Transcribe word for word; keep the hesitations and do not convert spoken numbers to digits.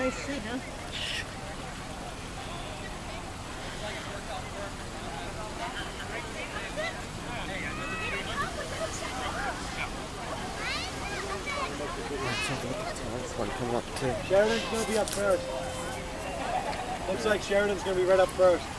nice seat, huh? Sheridan's going to be up first. Looks like Sheridan's going to be right up first.